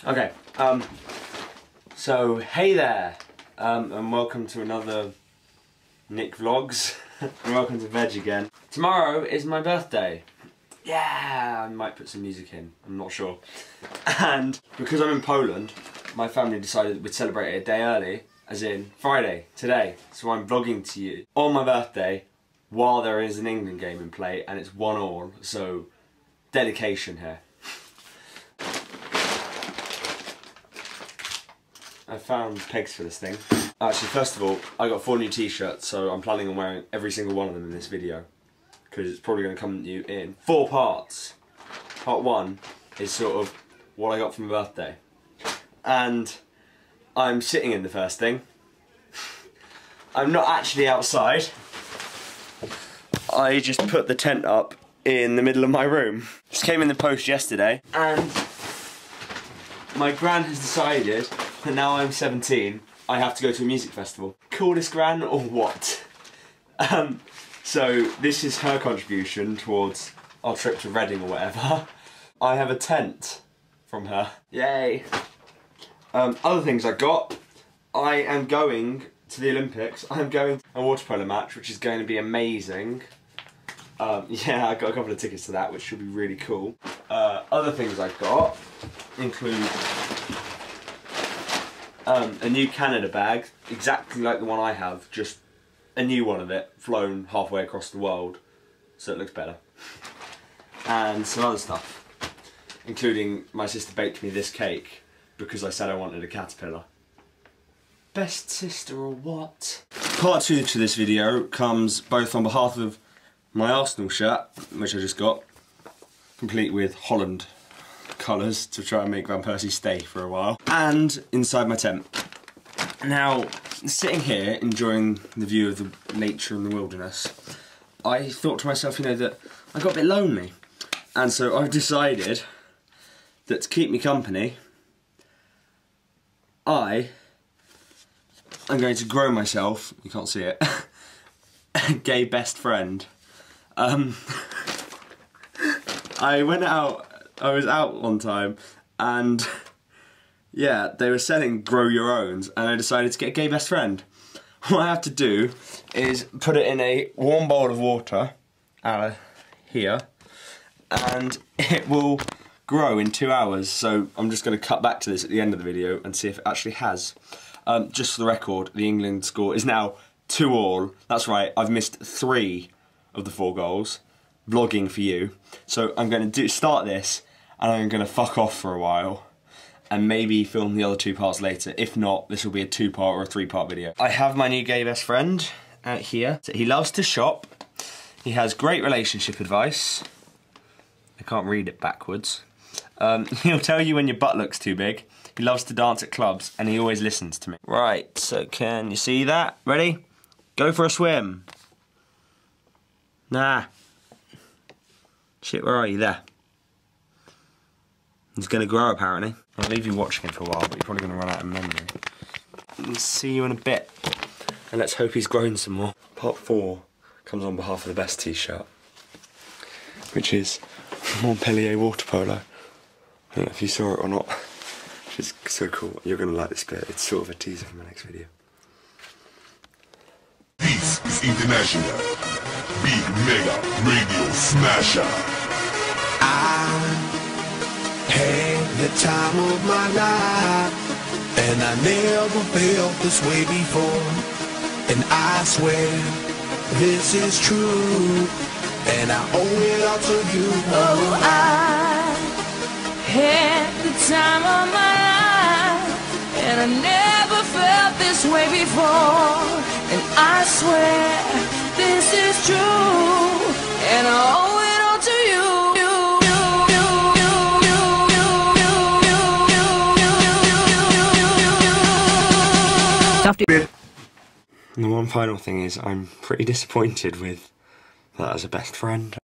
Okay, so hey there, and welcome to another Nick Vlogs, and welcome to Veg again. Tomorrow is my birthday. Yeah, I might put some music in, I'm not sure. And because I'm in Poland, my family decided that we'd celebrate it a day early, as in Friday, today. So I'm vlogging to you on my birthday while there is an England game in play, and it's 1-1, so dedication here. I found pegs for this thing. Actually, first of all, I got 4 new t-shirts, so I'm planning on wearing every single one of them in this video, because it's probably going to come to you in 4 parts. Part 1 is sort of what I got for my birthday. And I'm sitting in the first thing. I'm not actually outside. I just put the tent up in the middle of my room. Just came in the post yesterday, and my gran has decided that now I'm 17, I have to go to a music festival. Coolest gran or what? So this is her contribution towards our trip to Reading or whatever. I have a tent from her. Yay! Other things I got. I am going to the Olympics. I'm going to a water polo match, which is going to be amazing. Yeah, I got a couple of tickets to that, which should be really cool. Other things I've got include a new Canada bag, exactly like the one I have, just a new one of it, flown halfway across the world, so it looks better. And some other stuff, including my sister baked me this cake because I said I wanted a caterpillar. Best sister or what? Part 2 to this video comes both on behalf of my Arsenal shirt, which I just got, complete with Holland colours to try and make Van Persie stay for a while, and inside my tent. Now, sitting here enjoying the view of the nature and the wilderness, I thought to myself, you know, that I got a bit lonely, and so I've decided that to keep me company, I'm going to grow myself, you can't see it, a gay best friend. I was out one time, and yeah, they were selling grow your owns, and I decided to get a gay best friend. What I have to do is put it in a warm bowl of water, here, and it will grow in 2 hours. So I'm just going to cut back to this at the end of the video and see if it actually has. Just for the record, the England score is now 2-2. That's right, I've missed 3 of the 4 goals. Vlogging for you. So I'm going to start this, and I'm going to fuck off for a while, and maybe film the other 2 parts later. If not, this will be a 2-part or a 3-part video. I have my new gay best friend out here. So he loves to shop. He has great relationship advice. I can't read it backwards. He'll tell you when your butt looks too big. He loves to dance at clubs, and he always listens to me. Right, so can you see that? Ready? Go for a swim. Nah. Shit, where are you? There. He's going to grow, apparently. I'll leave you watching him for a while, but you're probably going to run out of memory. See you in a bit. And let's hope he's grown some more. Part 4 comes on behalf of the best t-shirt, which is Montpellier water polo. I don't know if you saw it or not. It's so cool. You're going to like this bit. It's sort of a teaser for my next video. This is International Big Mega Radio Smasher. I had the time of my life, and I never felt this way before. And I swear this is true, and I owe it all to you. Oh, I had the time of my life, and I never felt this way before. And I swear this is true, and I owe it all to you. And the one final thing is, I'm pretty disappointed with that as a best friend.